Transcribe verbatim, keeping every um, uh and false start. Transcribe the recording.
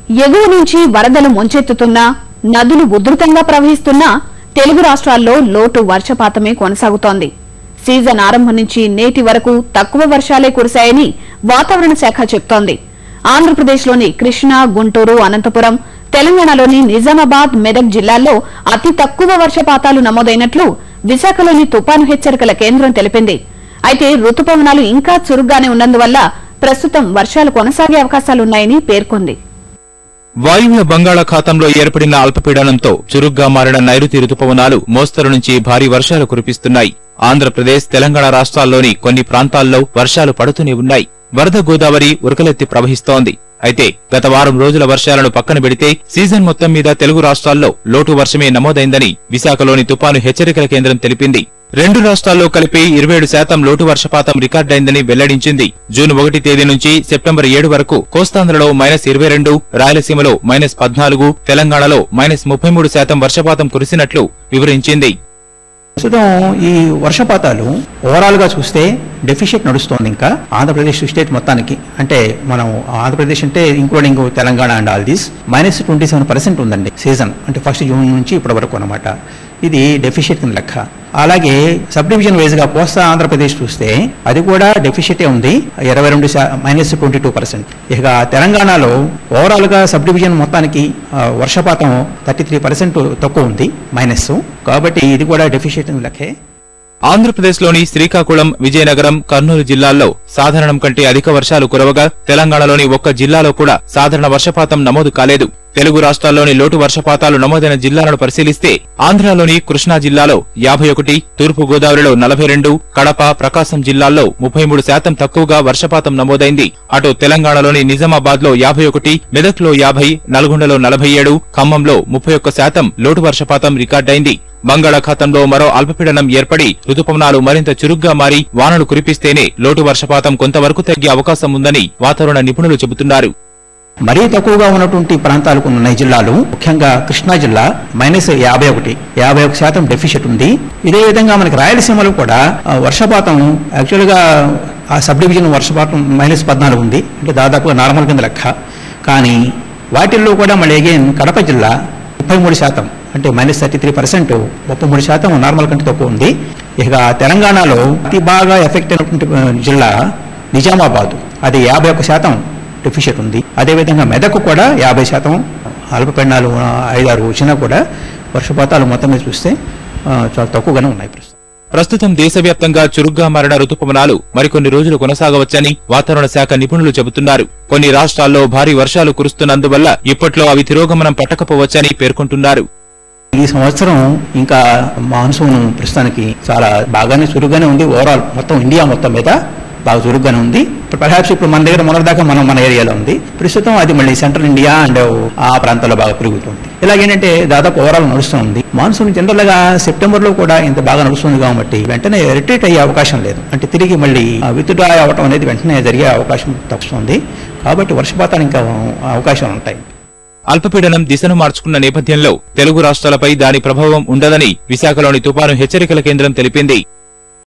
ఎగువ నుంచి వరదలు ముంచెత్తుతున్నా, నదులు ఉధృతంగా ప్రవహిస్తున్నా తెలుగు రాష్ట్రాల్లో లోటు వర్షపాతమే కొనసాగుతోంది. సీజన్ ఆరంభం నుంచి నేటి వరకు తక్కువ వర్షాలే కురిశాయని వాతావరణ శాఖ చెబుతోంది. ఆంధ్రప్రదేశ్లోని కృష్ణా, గుంటూరు, అనంతపురం, తెలంగాణలోని నిజామాబాద్, మెదక్ జిల్లాల్లో అతి తక్కువ వర్షపాతాలు నమోదైనట్లు విశాఖలోని తుపాను హెచ్చరికల కేంద్రం తెలిపింది. అయితే రుతుపవనాలు ఇంకా చురుగ్గానే ఉన్నందువల్ల ప్రస్తుతం వర్షాలు కొనసాగే అవకాశాలున్నాయని పేర్కొంది. వాయువ్య బంగాళాఖాతంలో ఏర్పడిన అల్పపీడనంతో చురుగ్గా మారిన నైరుతి రుతుపవనాలు మోస్తరు నుంచి భారీ వర్షాలు కురిపిస్తున్నాయి. ఆంధ్రప్రదేశ్, తెలంగాణ రాష్ట్రాల్లోని కొన్ని ప్రాంతాల్లో వర్షాలు పడుతూనే ఉన్నాయి. వరద గోదావరి ఉరకలెత్తి ప్రవహిస్తోంది. అయితే గత వారం రోజుల వర్షాలను పక్కన పెడితే సీజన్ మొత్తం మీద తెలుగు రాష్ట్రాల్లో లోటు వర్షమే నమోదైందని విశాఖలోని తుపాను హెచ్చరికల కేంద్రం తెలిపింది. రెండు రాష్ట్రాల్లో కలిపి ఇరవై ఏడు శాతం లోటు వర్షపాతం రికార్డైందని వెల్లడించింది. జూన్ ఒకటి తేదీ నుంచి సెప్టెంబర్ ఏడు వరకు కోస్తాంధ్రలో మైనస్ ఇరవై రెండు, రాయలసీమలో మైనస్ పద్నాలుగు, తెలంగాణలో మైనస్ ముప్పై మూడు శాతం వర్షపాతం కురిసినట్లు వివరించింది. ప్రస్తుతం ఈ వర్షపాతాలు ఓవరాల్ గా చూస్తే డెఫిషిట్ నడుస్తోంది. ఇంకా ఆంధ్రప్రదేశ్ స్టేట్ మొత్తానికి, అంటే మనం ఆంధ్రప్రదేశ్ అంటే including Telangana and all these minus twenty seven percent ఉందండి సీజన్, అంటే ఫస్ట్ జూన్ నుంచి ఇప్పటి వరకు అనమాట. ఇది డెఫిషిట్ కింద లెక్క. అలాగే సబ్ డివిజన్ వైజ్ గా కోస్తా ఆంధ్రప్రదేశ్ చూస్తే అది కూడా డెఫిషిటే ఉంది, ఇరవై రెండు మైనస్ ట్వంటీ టూ పర్సెంట్. ఇక తెలంగాణలో ఓవరాల్ గా సబ్ డివిజన్ మొత్తానికి వర్షపాతం థర్టీ త్రీ పర్సెంట్ తక్కువ ఉంది, మైనస్. కాబట్టి ఇది కూడా డెఫిషిట్ లెక్కే. ఆంధ్రప్రదేశ్లోని శ్రీకాకుళం, విజయనగరం, కర్నూలు జిల్లాల్లో సాధారణం కంటే అధిక వర్షాలు కురవగా తెలంగాణలోని ఒక్క జిల్లాలో కూడా సాధారణ వర్షపాతం నమోదు కాలేదు. తెలుగు రాష్ట్రాల్లోని లోటు వర్షపాతాలు నమోదైన జిల్లాలను పరిశీలిస్తే ఆంధ్రాలోని కృష్ణా జిల్లాలో యాభై ఒకటి, తూర్పు గోదావరిలో నలభై రెండు, కడప, ప్రకాశం జిల్లాల్లో ముప్పై మూడు శాతం తక్కువగా వర్షపాతం నమోదైంది. అటు తెలంగాణలోని నిజామాబాద్ లో యాభై ఒకటి, మెదక్లో యాభై, నల్గొండలో నలభై ఏడు, ఖమ్మంలో ముప్పై ఒక్క శాతం లోటు వర్షపాతం రికార్డైంది. బంగాళాఖాతంలో మరో అల్పపీడనం ఏర్పడి రుతుపవనాలు మరింత చురుగ్గా మారి వానలు కురిపిస్తేనే లోటు వర్షపాతం కొంతవరకు తగ్గే అవకాశం ఉందని వాతావరణ నిపుణులు చెబుతున్నారు. మరీ తక్కువగా ఉన్నటువంటి ప్రాంతాలు కొన్ని ఉన్నాయి జిల్లాలు, ముఖ్యంగా కృష్ణా జిల్లా మైనస్ యాభై ఒకటి యాభై ఒక శాతం డెఫిషిట్ ఉంది. ఇదే విధంగా మనకి రాయలసీమలో కూడా వర్షపాతం యాక్చువల్ గా ఆ సబ్ డివిజన్ వర్షపాతం మైనస్ పద్నాలుగు ఉంది, అంటే దాదాపుగా నార్మల్ కింద లెక్క. కానీ వాటిల్లో కూడా మళ్ళీ అగైన్ కడప జిల్లా ముప్పై మూడు శాతం, అంటే మైనస్ థర్టీ త్రీ పర్సెంట్ ముప్పై మూడు శాతం నార్మల్ కంటే తక్కువ ఉంది. ఇక తెలంగాణలో అతి బాగా ఎఫెక్ట్ అయినటువంటి జిల్లా నిజామాబాద్, అది యాభై ఒక్క శాతం డెఫిషిట్ ఉంది. అదేవిధంగా మెదక్ కూడా యాభై శాతం అల్పపీడనాలు ఐదారు వచ్చినా కూడా వర్షపాతాలు మొత్తం మీద చూస్తే చాలా తక్కువగానే ఉన్నాయి. ప్రస్తుతం దేశవ్యాప్తంగా చురుగ్గా మారిన రుతుపవనాలు మరికొన్ని రోజులు కొనసాగవచ్చని వాతావరణ శాఖ నిపుణులు చెబుతున్నారు. కొన్ని రాష్ట్రాల్లో భారీ వర్షాలు కురుస్తున్నందువల్ల ఇప్పట్లో అవి తిరోగమనం పట్టకపోవచ్చని పేర్కొంటున్నారు. ఈ సంవత్సరం ఇంకా మాన్సూన్ ప్రస్తుతానికి చాలా బాగానే చురుగ్గానే ఉంది. ఓవరాల్ మొత్తం ఇండియా మొత్తం మీద బాగా చురుగ్గానే ఉంది. పర్హాప్స్ ఇప్పుడు మన దగ్గర మొన్నటిదాకా మనం మన ఏరియాలో ఉంది, ప్రస్తుతం అది మళ్ళీ సెంట్రల్ ఇండియా అండ్ ఆ ప్రాంతాల్లో బాగా పెరుగుతుంది. ఇలాగేంటంటే దాదాపు ఓవరాల్ నడుస్తుంది. మాన్సూన్ జనరల్ గా సెప్టెంబర్ లో కూడా ఇంత బాగా నడుస్తుంది కాబట్టి వెంటనే రిట్రీట్ అయ్యే అవకాశం లేదు, అంటే తిరిగి మళ్ళీ విత్డ్రా అవ్వటం అనేది వెంటనే జరిగే అవకాశం తక్కువస్తుంది. కాబట్టి వర్షపాతానికి ఇంకా అవకాశాలు ఉంటాయి. అల్పపీడనం దిశను మార్చుకున్న నేపథ్యంలో తెలుగు రాష్ట్రాలపై దాని ప్రభావం ఉండదని విశాఖలోని తుపాను హెచ్చరికల కేంద్రం తెలిపింది.